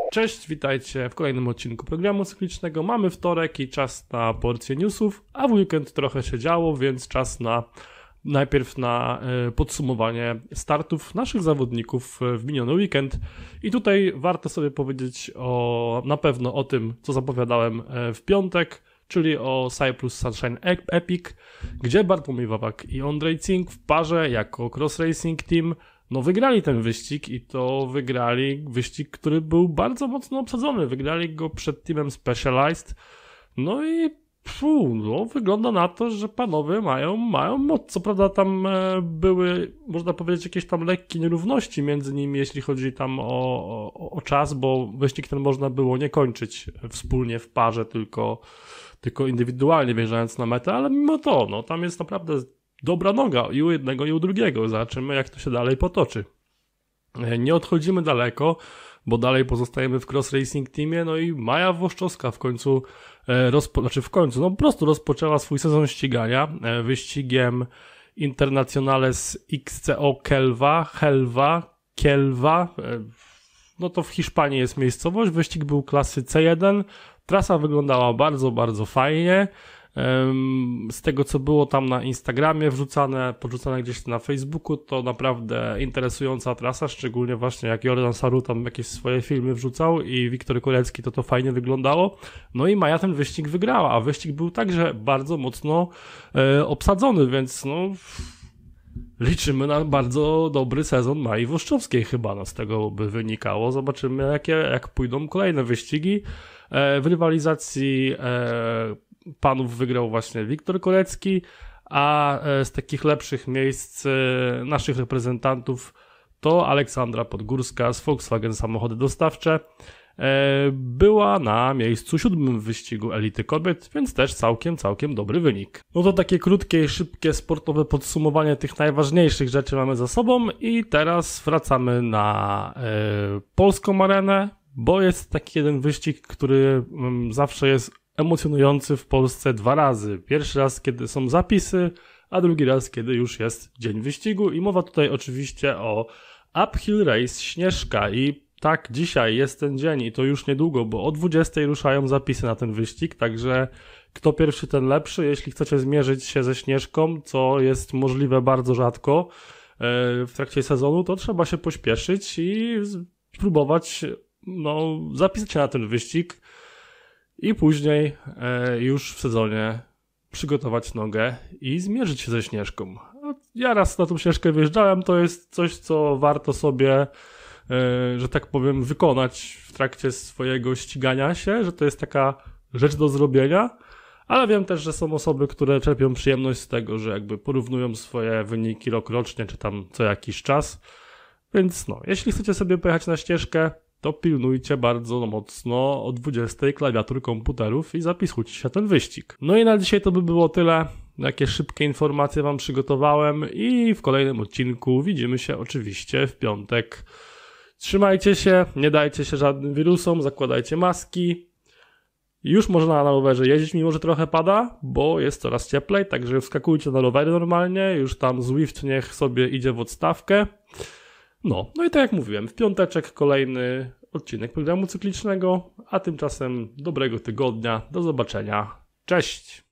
Cześć, witajcie w kolejnym odcinku programu cyklicznego. Mamy wtorek i czas na porcję newsów, a w weekend trochę się działo, więc czas najpierw na podsumowanie startów naszych zawodników w miniony weekend. I tutaj warto sobie powiedzieć na pewno o tym, co zapowiadałem w piątek, czyli o Cyprus Sunshine Epic, gdzie Bartłomiej Wawak i Ondrej Cink w parze jako cross racing team wygrali ten wyścig i to wygrali wyścig, który był bardzo mocno obsadzony. Wygrali go przed teamem Specialized. No i wygląda na to, że panowie mają moc. Co prawda tam były, można powiedzieć, jakieś tam lekkie nierówności między nimi, jeśli chodzi tam o czas, bo wyścig ten można było nie kończyć wspólnie w parze, tylko indywidualnie wjeżdżając na metę, ale mimo to, tam jest naprawdę dobra noga i u jednego i u drugiego. Zobaczymy, jak to się dalej potoczy. Nie odchodzimy daleko, bo dalej pozostajemy w cross racing teamie, no i Maja Włoszczowska po prostu rozpoczęła swój sezon ścigania wyścigiem Internationales XCO Kielva, no to w Hiszpanii jest miejscowość. Wyścig był klasy C1, trasa wyglądała bardzo, bardzo fajnie. Z tego, co było tam na Instagramie podrzucane gdzieś na Facebooku, to naprawdę interesująca trasa, szczególnie właśnie jak Jordan Saru tam jakieś swoje filmy wrzucał i Wiktor Kolecki, to fajnie wyglądało. No i Maja ten wyścig wygrała, a wyścig był także bardzo mocno obsadzony, więc liczymy na bardzo dobry sezon Mai Włoszczowskiej chyba, z tego by wynikało. Zobaczymy, jak pójdą kolejne wyścigi. W rywalizacji panów wygrał właśnie Wiktor Kolecki, a z takich lepszych miejsc naszych reprezentantów to Aleksandra Podgórska z Volkswagen Samochody Dostawcze. Była na miejscu 7 w wyścigu Elity Kobiet, więc też całkiem dobry wynik. No to takie krótkie i szybkie sportowe podsumowanie tych najważniejszych rzeczy mamy za sobą i teraz wracamy na polską arenę, bo jest taki jeden wyścig, który zawsze jest emocjonujący w Polsce dwa razy. Pierwszy raz, kiedy są zapisy, a drugi raz, kiedy już jest dzień wyścigu i mowa tutaj oczywiście o Uphill Race Śnieżka i tak, dzisiaj jest ten dzień i to już niedługo, bo o 20 ruszają zapisy na ten wyścig, także kto pierwszy, ten lepszy. Jeśli chcecie zmierzyć się ze Śnieżką, co jest możliwe bardzo rzadko w trakcie sezonu, to trzeba się pośpieszyć i spróbować zapisać się na ten wyścig i później już w sezonie przygotować nogę i zmierzyć się ze Śnieżką. Ja raz na tą Śnieżkę wjeżdżałem, to jest coś, co warto sobie, że tak powiem, wykonać w trakcie swojego ścigania się, że to jest taka rzecz do zrobienia, ale wiem też, że są osoby, które czerpią przyjemność z tego, że jakby porównują swoje wyniki rokrocznie, czy tam co jakiś czas, więc jeśli chcecie sobie pojechać na Ścieżkę, to pilnujcie bardzo mocno o 20 klawiatur komputerów i zapisujcie się na ten wyścig. No i na dzisiaj to by było tyle. Jakie szybkie informacje wam przygotowałem i w kolejnym odcinku widzimy się oczywiście w piątek. Trzymajcie się, nie dajcie się żadnym wirusom, zakładajcie maski. Już można na rowerze jeździć, mimo że trochę pada, bo jest coraz cieplej, także wskakujcie na rowery normalnie, już tam Zwift niech sobie idzie w odstawkę. No i tak jak mówiłem, w piąteczek kolejny odcinek programu cyklicznego, a tymczasem dobrego tygodnia, do zobaczenia, cześć!